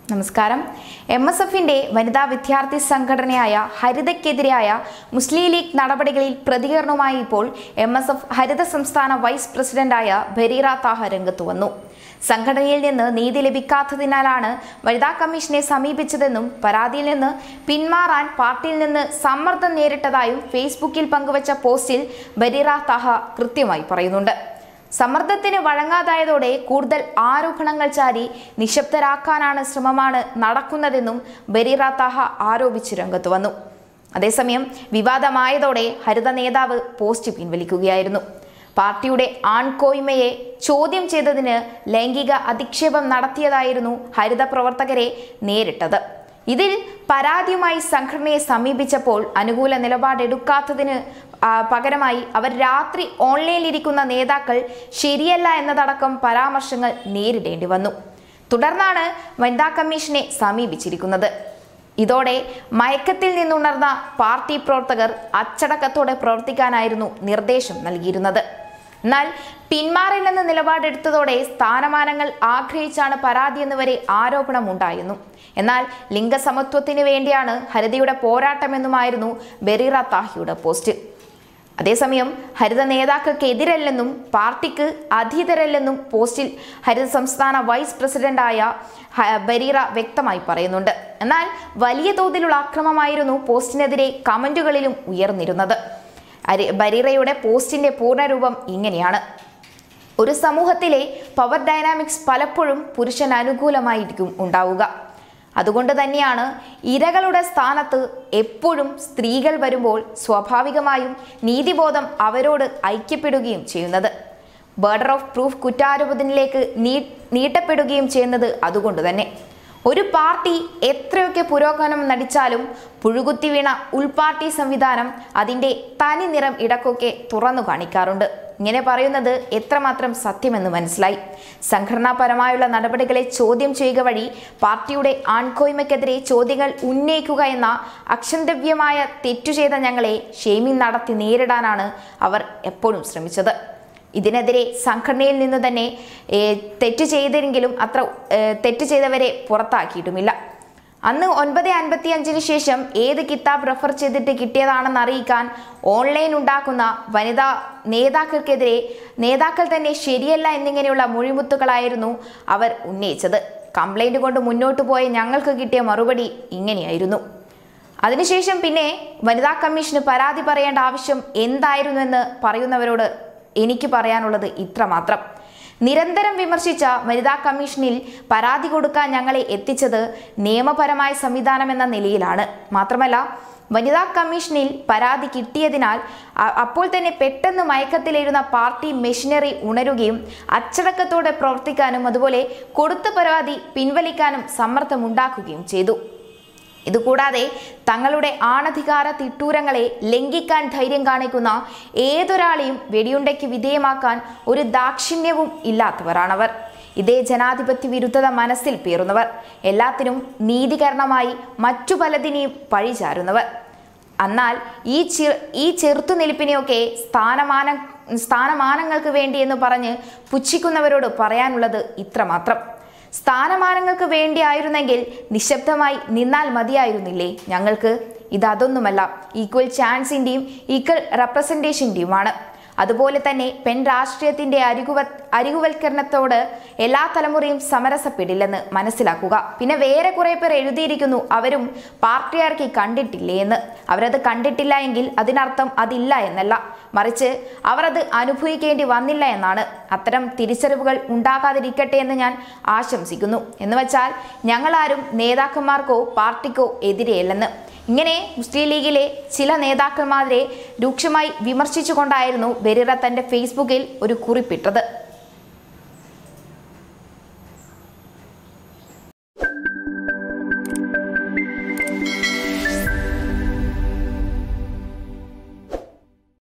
നമസ്കാരം. MSFന്റെ വനിതാ വിദ്യാർത്ഥി സംഘടനയായ ഹരിതയ്ക്കെതിരായ മുസ്ലിം ലീഗ് നടപടികളിൽ പ്രതികരണവുമായി ഇപ്പോൾ MSF ഹരിത സംസ്ഥാന വൈസ് പ്രസിഡന്റായ ബരീറ താഹ രംഗത്ത് വന്നു. സംഘടനയിൽ നിന്ന് നീതി ലഭിക്കാത്തതിനാലാണ് വനിതാ കമ്മീഷനെ സമീപിച്ചതെന്നും പരാതിയിൽ നിന്ന് പിന്മാറാൻ പാർട്ടിയിൽ നിന്ന് സമ്മർദ്ദം നേരിട്ടതായും ഫേസ്ബുക്കിൽ പങ്കുവച്ച പോസ്റ്റിൽ ബരീറ താഹ കൃത്യമായി പറയുന്നുണ്ട്. സമ്മർദ്ദത്തിന് വഴങ്ങാതായതോടെ കൂടുതൽ ആരോപണങ്ങൾ ചാരി നിശബ്ദരാക്കാനാണ് ശ്രമമാണ് നടക്കുന്നതെന്നും ബരീറ താഹ ആരോപിച്ച് രംഗത്ത് വന്നു. അതേസമയം വിവാദമായതോടെ ഹരിത നേതാവ് പോസ്റ്റ് പിൻവലിക്കുകയായിരുന്നു. പാർട്ടിയുടെ ആൺകോയ്മയെ ചോദ്യം ചെയ്തതിന് ലൈംഗിക അധിക്ഷേപം നടത്തിയതായിരുന്നു ഹരിത പ്രവർത്തകരെ നേരിട്ടത്. ഇതിൽ പരാതിയുമായി സംഘടനയെ സമീപിച്ചപ്പോൾ അനുകൂല നിലപാടെടുക്കാത്തതിന് പകരമായി അവർ രാത്രി ഓൺലൈനിലിരിക്കുന്ന നേതാക്കൾ ശരിയല്ല എന്നതടക്കം പരാമർശങ്ങൾ നേരിടേണ്ടി വന്നു. തുടർന്നാണ് വനിതാ കമ്മീഷനെ സമീപിച്ചിരിക്കുന്നത്. ഇതോടെ മയക്കത്തിൽ നിന്നുണർന്ന പാർട്ടി പ്രവർത്തകർ അച്ചടക്കത്തോടെ പ്രവർത്തിക്കാനായിരുന്നു നിർദ്ദേശം നൽകിയിരുന്നത്. എന്നാൽ പിന്മാറില്ലെന്ന നിലപാടെടുത്തതോടെ സ്ഥാനമാനങ്ങൾ ആഗ്രഹിച്ചാണ് പരാതിയെന്ന് വരെ ആരോപണമുണ്ടായിരുന്നു. എന്നാൽ ലിംഗസമത്വത്തിന് വേണ്ടിയാണ് ഹരിതയുടെ പോരാട്ടമെന്നുമായിരുന്നു ബരീറ താഹയുടെ പോസ്റ്റ്. അതേസമയം ഹരിത നേതാക്കൾക്കെതിരല്ലെന്നും പാർട്ടിക്ക് അധീതരല്ലെന്നും പോസ്റ്റിൽ ഹരിത സംസ്ഥാന വൈസ് പ്രസിഡന്റായ ബരീറ വ്യക്തമായി പറയുന്നുണ്ട്. എന്നാൽ വലിയ തോതിലുള്ള ആക്രമണമായിരുന്നു പോസ്റ്റിനെതിരെ കമന്റുകളിലും ഉയർന്നിരുന്നത്. ബരീറയുടെ പോസ്റ്റിന്റെ പൂർണ്ണരൂപം ഇങ്ങനെയാണ്: ഒരു സമൂഹത്തിലെ പവർ ഡൈനാമിക്സ് പലപ്പോഴും പുരുഷൻ അനുകൂലമായിരിക്കും ഉണ്ടാവുക. അതുകൊണ്ട് തന്നെയാണ് ഇരകളുടെ സ്ഥാനത്ത് എപ്പോഴും സ്ത്രീകൾ വരുമ്പോൾ സ്വാഭാവികമായും നീതിബോധം അവരോട് ഐക്യപ്പെടുകയും ചെയ്യുന്നത്. ബർഡർ ഓഫ് പ്രൂഫ് കുറ്റാരോപണത്തിലേക്ക് നീട്ടപ്പെടുകയും ചെയ്യുന്നത് അതുകൊണ്ട് തന്നെ. ഒരു പാർട്ടി എത്രയൊക്കെ പുരോഗമനം നടിച്ചാലും പുഴുകുത്തി വീണ ഉൾപാർട്ടി സംവിധാനം അതിൻ്റെ തനി നിറം ഇടക്കൊക്കെ തുറന്നു കാണിക്കാറുണ്ട്. ഇങ്ങനെ പറയുന്നത് എത്രമാത്രം സത്യമെന്ന് മനസ്സിലായി. സംഘടനാപരമായുള്ള നടപടികളെ ചോദ്യം ചെയ്യുക വഴി പാർട്ടിയുടെ ആൺകോയ്മയ്ക്കെതിരെ ചോദ്യങ്ങൾ ഉന്നയിക്കുക എന്ന അക്ഷന്തവ്യമായ തെറ്റു ചെയ്ത ഞങ്ങളെ ഷെയ്മിംഗ് നടത്തി നേരിടാനാണ് അവർ എപ്പോഴും ശ്രമിച്ചത്. ഇതിനെതിരെ സംഘടനയിൽ നിന്ന് തന്നെ തെറ്റ് ചെയ്തെങ്കിലും തെറ്റ് ചെയ്തവരെ പുറത്താക്കിയിട്ടുമില്ല. അന്ന് 9:55 ശേഷം ഏത് കിതാബ് റെഫർ ചെയ്തിട്ട് കിട്ടിയതാണെന്ന് അറിയിക്കാൻ ഓൺലൈൻ ഉണ്ടാക്കുന്ന വനിതാ നേതാക്കൾക്കെതിരെ നേതാക്കൾ തന്നെ ശരിയല്ല എന്നിങ്ങനെയുള്ള മൊഴിമുത്തുകളായിരുന്നു അവർ ഉന്നയിച്ചത്. കംപ്ലൈന്റ് കൊണ്ട് മുന്നോട്ട് പോയ ഞങ്ങൾക്ക് കിട്ടിയ മറുപടി ഇങ്ങനെയായിരുന്നു. അതിനുശേഷം പിന്നെ വനിതാ കമ്മീഷന് പരാതി പറയേണ്ട ആവശ്യം എന്തായിരുന്നുവെന്ന് പറയുന്നവരോട് എനിക്ക് പറയാനുള്ളത് ഇത്രമാത്രം: നിരന്തരം വിമർശിച്ച വനിതാ കമ്മീഷനിൽ പരാതി കൊടുക്കാൻ ഞങ്ങളെ എത്തിച്ചത് നിയമപരമായ സംവിധാനം എന്ന നിലയിലാണ്. മാത്രമല്ല, വനിതാ കമ്മീഷനിൽ പരാതി കിട്ടിയതിനാൽ അപ്പോൾ തന്നെ പെട്ടെന്ന് മയക്കത്തിലിരുന്ന പാർട്ടി മെഷീനറി ഉണരുകയും അച്ചടക്കത്തോടെ പ്രവർത്തിക്കാനും അതുപോലെ കൊടുത്ത പരാതി പിൻവലിക്കാനും സമ്മർദ്ദമുണ്ടാക്കുകയും ചെയ്തു. ഇതുകൂടാതെ തങ്ങളുടെ ആണധികാര തിട്ടൂരങ്ങളെ ലംഘിക്കാൻ ധൈര്യം കാണിക്കുന്ന ഏതൊരാളെയും വെടിയുണ്ടയ്ക്ക് വിധേയമാക്കാൻ ഒരു ദാക്ഷിണ്യവും ഇല്ലാത്തവരാണവർ. ഇതേ ജനാധിപത്യ വിരുദ്ധത മനസ്സിൽ പേറുന്നവർ, എല്ലാത്തിനും നീതീകരണമായി മറ്റു പലതിനെയും പഴിചാരുന്നവർ. എന്നാൽ ഈ ചെറുത്തുനിൽപ്പിനെയൊക്കെ സ്ഥാനമാനങ്ങൾക്ക് വേണ്ടിയെന്ന് പറഞ്ഞ് പുച്ഛിക്കുന്നവരോട് പറയാനുള്ളത് ഇത്രമാത്രം: സ്ഥാനമാനങ്ങൾക്ക് വേണ്ടിയായിരുന്നെങ്കിൽ നിശബ്ദമായി നിന്നാൽ മതിയായിരുന്നില്ലേ ഞങ്ങൾക്ക്? ഇതൊന്നുമല്ല, ഈക്വൽ ചാൻസിൻ്റെയും ഈക്വൽ റെപ്രസെൻറ്റേഷൻ്റെയുമാണ്. അതുപോലെ തന്നെ പെൺ രാഷ്ട്രീയത്തിൻ്റെ അരികുവൽക്കരണത്തോട് എല്ലാ തലമുറയും സമരസപ്പെടില്ലെന്ന് മനസ്സിലാക്കുക. പിന്നെ വേറെ കുറേ പേർ എഴുതിയിരിക്കുന്നു അവരും പാർട്ടിയാർക്കി കണ്ടിട്ടില്ലേ എന്ന്. അവരത് കണ്ടിട്ടില്ല എങ്കിൽ അതിനർത്ഥം അതില്ല എന്നല്ല, മറിച്ച് അവർ അത് അനുഭവിക്കേണ്ടി വന്നില്ല എന്നാണ്. അത്തരം തിരിച്ചറിവുകൾ ഉണ്ടാകാതിരിക്കട്ടെ എന്ന് ഞാൻ ആശംസിക്കുന്നു. എന്ന് വെച്ചാൽ ഞങ്ങളാരും നേതാക്കന്മാർക്കോ പാർട്ടിക്കോ എതിരെയല്ലെന്ന്. ഇങ്ങനെ മുസ്ലിം ലീഗിലെ ചില നേതാക്കന്മാരെ രൂക്ഷമായി വിമർശിച്ചുകൊണ്ടായിരുന്നു ബരീറ തൻ്റെ ഫേസ്ബുക്കിൽ ഒരു കുറിപ്പിട്ടത്.